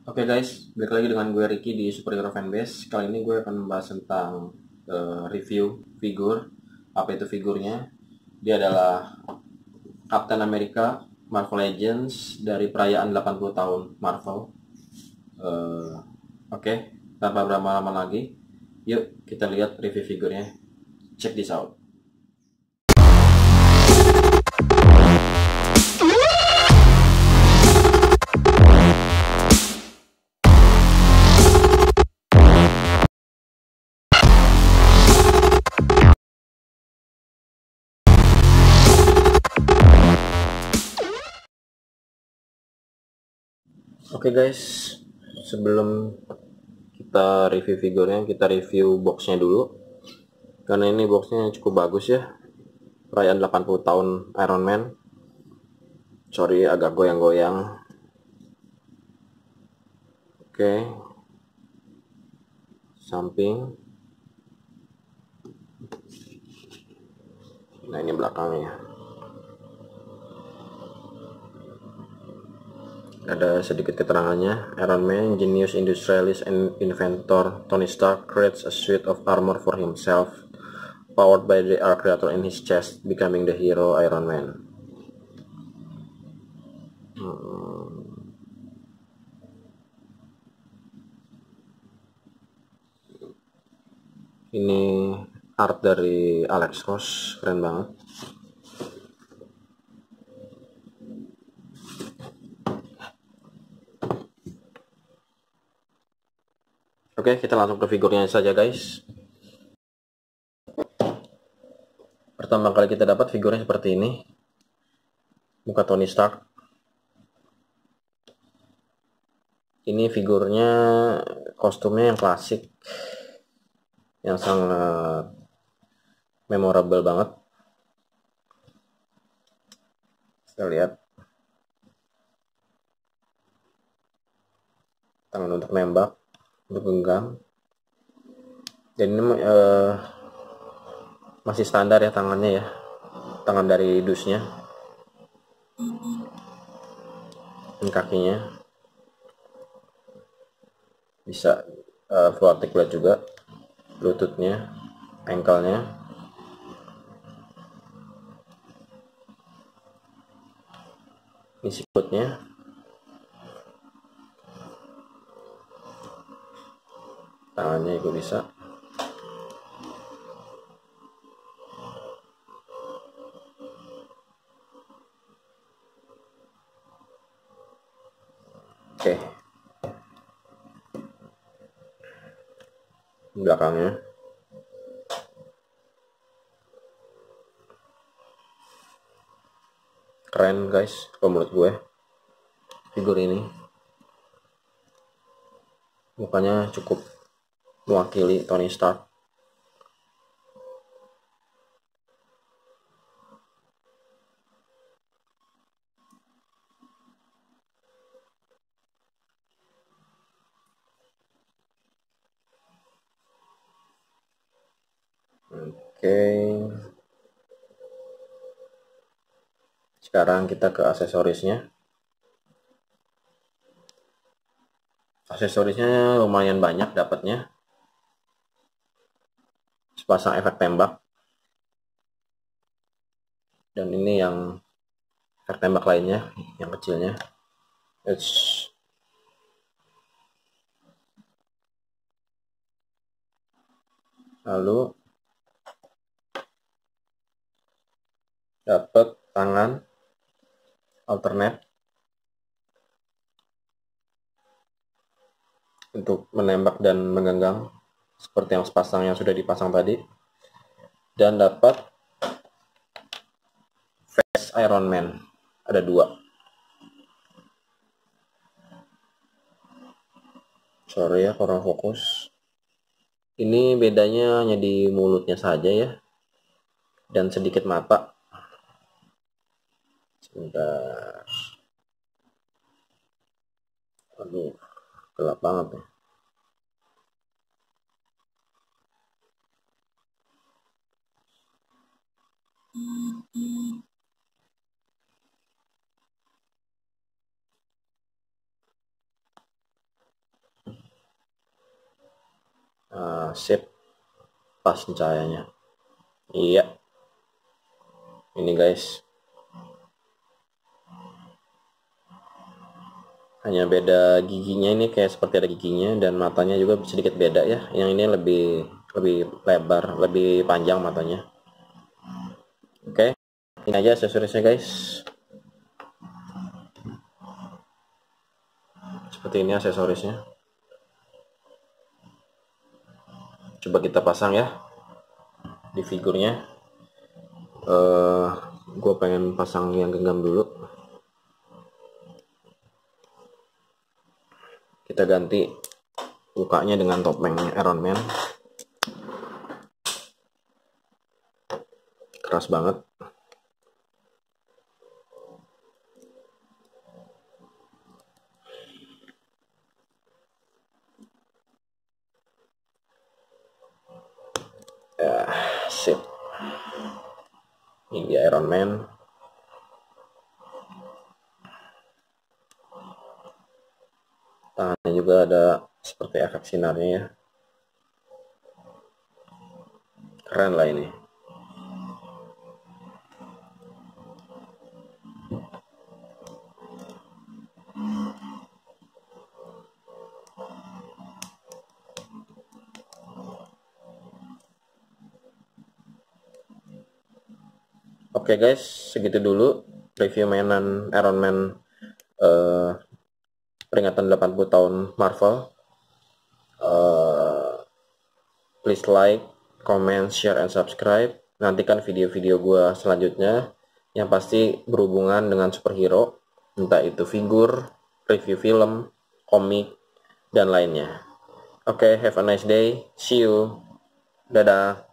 Oke guys, balik lagi dengan gue Ricky di Superhero Fanbase. Kali ini gue akan membahas tentang review figur. Apa itu figurnya? Dia adalah Captain America Marvel Legends dari perayaan 80 tahun Marvel. Eh, Oke, tanpa berlama-lama lagi, yuk kita lihat review figurnya. Check this out. Oke guys, sebelum kita review figurnya, kita review boxnya dulu. Karena ini boxnya cukup bagus ya. Perayaan 80 tahun Iron Man. Sorry agak goyang-goyang. Oke. Samping. Nah, ini belakangnya. Ada sedikit keterangannya. Iron Man, genius industrialist and inventor, Tony Stark creates a suit of armor for himself, powered by the arc reactor in his chest, becoming the hero Iron Man. Ini art dari Alex Ross, keren banget. Oke, kita langsung ke figurnya saja guys. Pertama kali kita dapat figurnya seperti ini. Muka Tony Stark. Ini figurnya kostumnya yang klasik, yang sangat memorable banget. Kita lihat tangan untuk nembak, untuk genggam. Dan ini masih standar ya tangannya ya, tangan dari dusnya. Dan kakinya bisa full articulate juga, lututnya, ankle-nya. Ini sikutnya. Tangannya juga bisa. Oke. Belakangnya. Keren guys, kalau menurut gue figur ini. Mukanya cukup mewakili Tony Stark. Oke. Sekarang kita ke aksesorisnya. Aksesorisnya lumayan banyak dapatnya. Sepasang efek tembak. Dan ini yang efek tembak lainnya, yang kecilnya. Lalu dapat tangan alternate untuk menembak dan menggenggam seperti yang sepasang yang sudah dipasang tadi. Dan dapat face Iron Man, ada 2. Sorry ya kurang fokus. Ini bedanya hanya di mulutnya saja ya, dan sedikit mata. Sebentar. Aduh, gelap banget ya. Sip, pas cahayanya. Iya, ini guys, hanya beda giginya, ini kayak seperti ada giginya, dan matanya juga sedikit beda ya. Yang ini lebih lebar, lebih panjang matanya. Oke, ini aja aksesorisnya guys. Seperti ini aksesorisnya. Coba kita pasang ya di figurnya. Gue pengen pasang yang genggam dulu. Kita ganti mukanya dengan topeng Iron Man. Keras banget. Ya, sip. Ini dia Iron Man. Tangannya juga ada seperti efek sinarnya ya. Keren lah ini. Oke guys, segitu dulu review mainan Iron Man peringatan 80 tahun Marvel. Please like, comment, share, and subscribe. Nantikan video-video gue selanjutnya yang pasti berhubungan dengan superhero, entah itu figur, review film, komik, dan lainnya. Oke, have a nice day. See you. Dadah.